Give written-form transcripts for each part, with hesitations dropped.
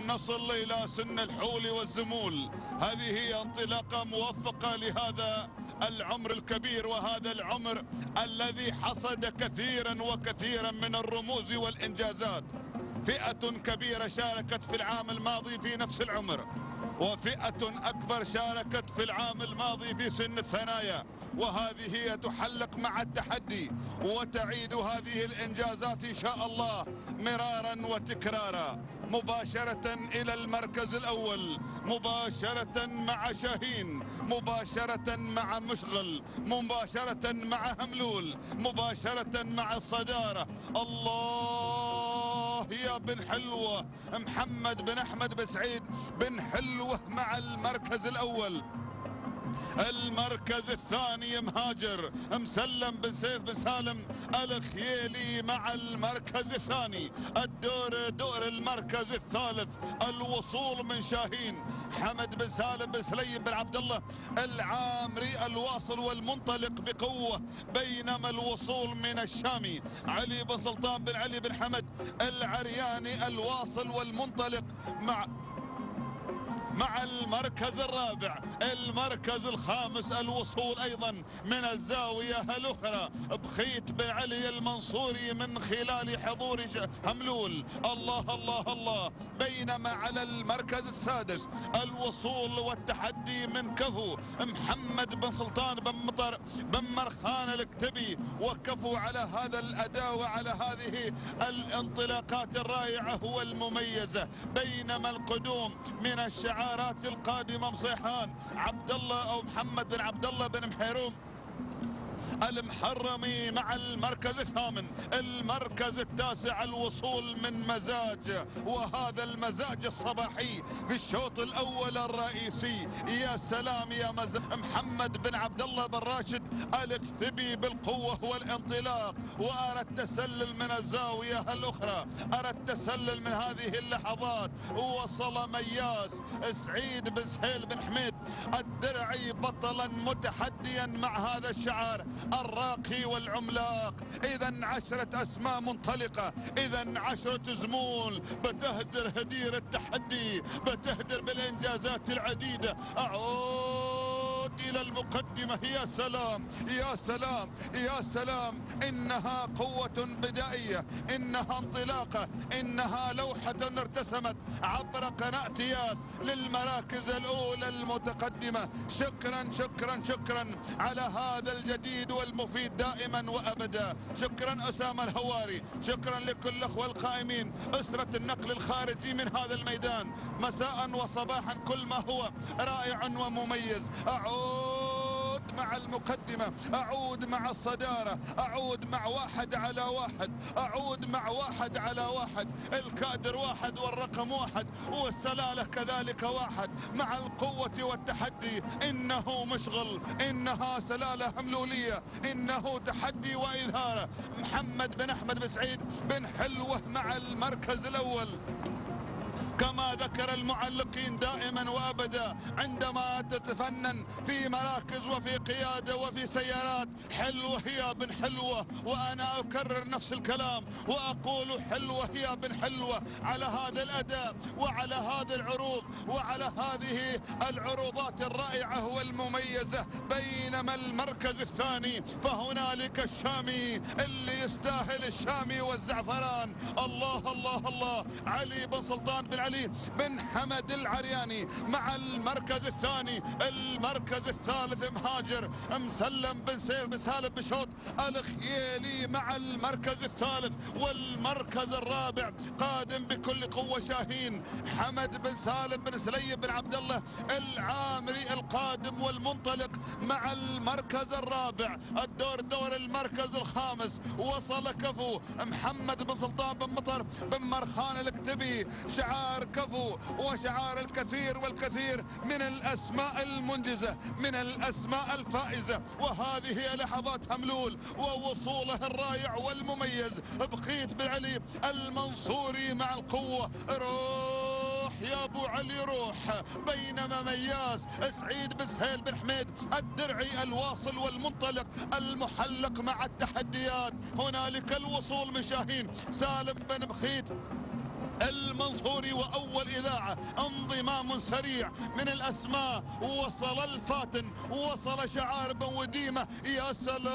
نصل إلى سن الحول والزمول. هذه هي انطلاقة موفقة لهذا العمر الكبير، وهذا العمر الذي حصد كثيرا وكثيرا من الرموز والإنجازات. فئة كبيرة شاركت في العام الماضي في نفس العمر، وفئة أكبر شاركت في العام الماضي في سن الثنايا، وهذه هي تحلق مع التحدي وتعيد هذه الإنجازات إن شاء الله مرارا وتكرارا. مباشرة إلى المركز الأول، مباشرة مع شاهين، مباشرة مع مشغل، مباشرة مع هملول، مباشرة مع الصدارة. الله يا بن حلوة، محمد بن أحمد بن سعيد بن حلوة مع المركز الأول. المركز الثاني مهاجر مسلم بن سيف بن سالم الخيالي مع المركز الثاني. الدور دور المركز الثالث، الوصول من شاهين حمد بن سالم بن سليم بن عبد الله العامري الواصل والمنطلق بقوة، بينما الوصول من الشامي علي بن سلطان بن علي بن حمد العرياني الواصل والمنطلق مع المركز الرابع. المركز الخامس الوصول أيضا من الزاوية الأخرى بخيت بن علي المنصوري من خلال حضور هملول. الله الله الله. بينما على المركز السادس الوصول والتحدي من كفو محمد بن سلطان بن مطر بن مرخان الكتبي، وكفو على هذا الأداء وعلى هذه الانطلاقات الرائعة والمميزة. بينما القدوم من الشعارات القادمة مصيحان عبد الله أو محمد بن عبد الله بن محيروم المحرمي مع المركز الثامن. المركز التاسع الوصول من مزاج، وهذا المزاج الصباحي في الشوط الأول الرئيسي. يا سلام يا مزاج محمد بن عبد الله بن راشد الكتبي بالقوة والانطلاق، وأرى التسلل من الزاوية الأخرى، أرى التسلل من هذه اللحظات. وصل مياس سعيد بن سهيل بن حميد الدرعي بطلا متحديا مع هذا الشعار الراقي والعملاق. إذا 10 أسماء منطلقة، إذا 10 زمول بتهدر هدير التحدي، بتهدر بالإنجازات العديدة. أعود إلى المقدمة. يا سلام يا سلام يا سلام. إنها قوة بدائية، إنها انطلاقة، إنها لوحة ارتسمت عبر قناة ياس للمراكز الأولى المتقدمة. شكرا شكرا شكرا على هذا الجديد والمفيد دائما وأبدا. شكرا أسامة الهواري، شكرا لكل الأخوة القائمين أسرة النقل الخارجي من هذا الميدان مساء وصباحا، كل ما هو رائع ومميز. أعود مع المقدمة، أعود مع الصدارة، أعود مع 1 على 1، أعود مع 1 على 1. الكادر 1 والرقم 1 والسلالة كذلك 1 مع القوة والتحدي. إنه مشغل، إنها سلالة هملولية، إنه تحدي وإظهار. محمد بن أحمد بن سعيد بن حلوة مع المركز الأول. كما ذكر المعلقين دائما وابدا عندما تتفنن في مراكز وفي قياده وفي سيارات، حلوه يا بن حلوه. وانا اكرر نفس الكلام واقول حلوه يا بن حلوه على هذا الاداء وعلى هذه العروض وعلى هذه العروضات الرائعه والمميزه. بينما المركز الثاني فهنالك الشامي اللي يستاهل، الشامي والزعفران. الله الله الله. علي بن سلطان بن علي بن حمد العرياني مع المركز الثاني. المركز الثالث مهاجر مسلم بن سيف بن سالم بشوط الخيالي مع المركز الثالث. والمركز الرابع قادم بكل قوة شاهين حمد بن سالم بن سليم بن عبد الله العامري القادم والمنطلق مع المركز الرابع. الدور دور المركز الخامس. وصل كفو محمد بن سلطان بن مطر بن مرخان الكتبي، شعار كفو وشعار الكثير والكثير من الأسماء المنجزة، من الأسماء الفائزة. وهذه هي لحظات هملول ووصوله الرائع والمميز. بخيت بن علي المنصوري مع القوة. روح يا ابو علي روح. بينما مياس سعيد بن سهيل بن حميد الدرعي الواصل والمنطلق المحلق مع التحديات. هنالك الوصول من شاهين سالم بن بخيت المنصوري، وأول إذاعة انضمام سريع من الأسماء. وصل الفاتن، وصل شعار بن وديمة. يا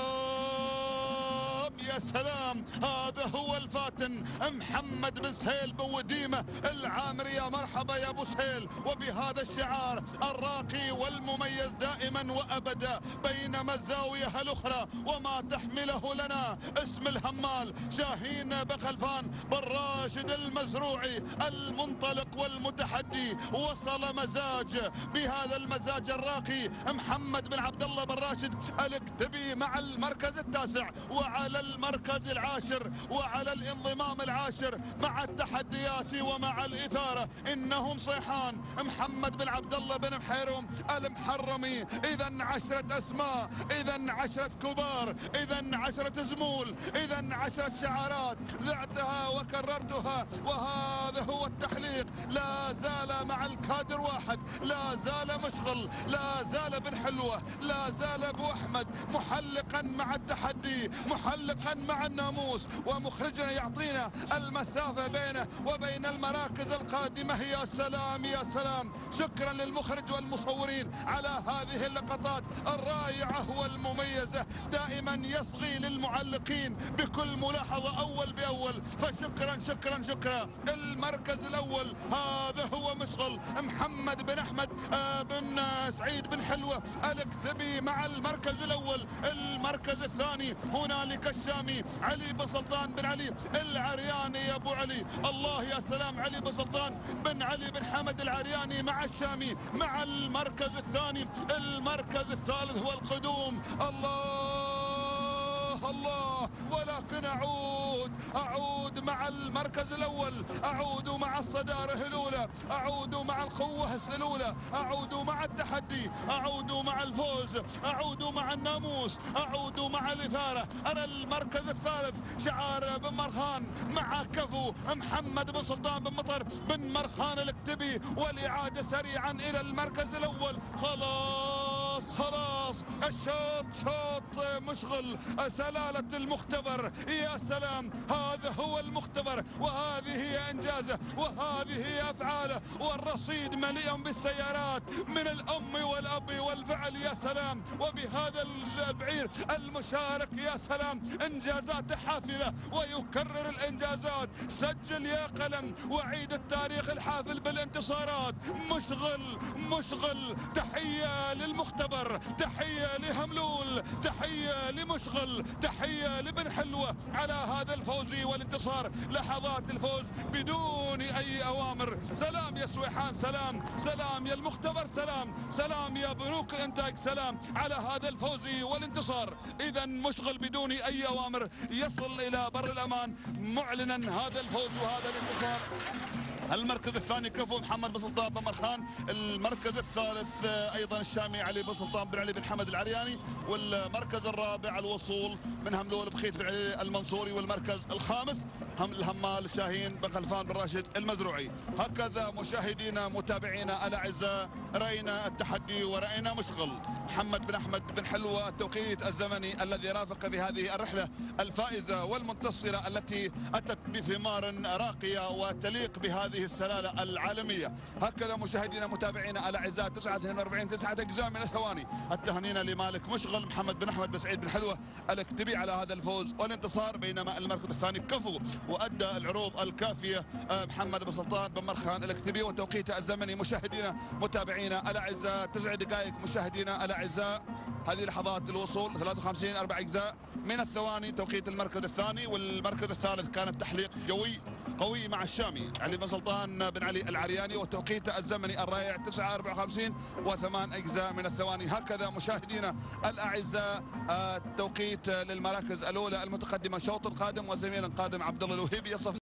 سلام يا سلام، هذا هو الفاتن محمد بن سهيل بن وديمة العامري. يا مرحبا يا ابو سهيل، وبهذا الشعار الراقي والمميز دائما وابدا، بينما الزاوية الاخرى وما تحمله لنا اسم الهمال شاهين بخلفان بن راشد المزروعي المنطلق والمتحدي. وصل مزاج، بهذا المزاج الراقي محمد بن عبد الله بن راشد الكتبي مع المركز التاسع وعلى المركز العاشر وعلى الانضمام العاشر مع التحديات ومع الإثارة. إنهم صيحان محمد بن عبد الله بن محيروم المحرمي. إذا 10 أسماء، إذا 10 كبار، إذا 10 زمول، إذا 10 شعارات ذعتها وكررتها. وهذا هو التحليق، لا زال مع الكادر واحد، لا زال مشغل، لا زال بن حلوة، لا زال ابو احمد محلقا مع التحدي، محلقا مع الناموس، ومخرجنا يعطينا المسافة بينه وبين المراكز القادمة. يا سلام يا سلام، شكرا للمخرج والمصورين على هذه اللقطات الرائعة والمميزة. دائما يصغي للمعلقين بكل ملاحظة أول بأول، فشكرا شكرا شكرا. المركز الأول هذا هو مشغل محمد بن أحمد بن سعيد بن حلوة الكتبي مع المركز الأول. المركز الثاني هنالك الشامي علي بن سلطان بن علي العرياني. يا ابو علي، الله يا سلام، علي بن سلطان بن علي بن حمد العرياني مع الشامي مع المركز الثاني. المركز الثالث هو القدوم. الله، ولكن أعود مع المركز الأول، أعود مع الصدارة الأولى، أعود مع القوة الأولى، أعود مع التحدي، أعود مع الفوز، أعود مع الناموس، أعود مع الإثارة. أرى المركز الثالث شعار بن مرخان مع كفو محمد بن سلطان بن مطر بن مرخان الكتبي. والإعادة سريعا إلى المركز الأول. خلاص الشوط شوط مشغل، سلالة المختبر. يا سلام، هذا هو المختبر، وهذه هي انجازه، وهذه هي افعاله، والرصيد مليء بالسيارات من الام والاب والفعل. يا سلام، وبهذا البعير المشارك يا سلام، انجازات حافله ويكرر الانجازات. سجل يا قلم وعيد التاريخ الحافل بالانتصارات. مشغل، تحيه للمختبر، تحيه لهملول، تحيه لمشغل، تحيه لبن حلوه على هذا الفوز والانتصار. لحظات الفوز بدون اي اوامر. سلام يا سويحان، سلام يا المختبر، سلام يا بنوك الانتاج، سلام على هذا الفوز والانتصار. اذا مشغل بدون اي اوامر يصل الى بر الامان معلنا هذا الفوز وهذا الانتصار. المركز الثاني كفو محمد بن سلطان بن مرخان. المركز الثالث ايضا الشامي علي بن سلطان بن علي بن حمد العرياني. والمركز الرابع الوصول من هملول بخيت بن علي المنصوري. والمركز الخامس الهمال شاهين بن خلفان بن راشد المزروعي. هكذا مشاهدينا متابعينا الاعزاء، راينا التحدي وراينا مشغل محمد بن احمد بن حلوه. التوقيت الزمني الذي رافق بهذه الرحله الفائزه والمنتصره التي اتت بثمار راقيه وتليق بهذه السلاله العالميه. هكذا مشاهدينا متابعينا الاعزاء، 9:42 اجزاء من الثواني. التهنئه لمالك مشغل محمد بن احمد بن سعيد بن حلوه الكتبي على هذا الفوز والانتصار. بينما المركز الثاني كفو وادى العروض الكافيه محمد بن سلطان بن مرخان الكتبي. وتوقيته الزمني مشاهدينا متابعينا الاعزاء 9 دقائق. مشاهدينا الاعزاء، هذه لحظات الوصول 53 4 اجزاء من الثواني توقيت المركز الثاني. والمركز الثالث كان التحليق قوي مع الشامي علي بن سلطان بن علي العرياني. وتوقيته الزمني الرائع 9:54 و8 اجزاء من الثواني. هكذا مشاهدينا الاعزاء التوقيت للمراكز الاولى المتقدمه. شوط قادم وزميل قادم عبد الله الوهيبي يصف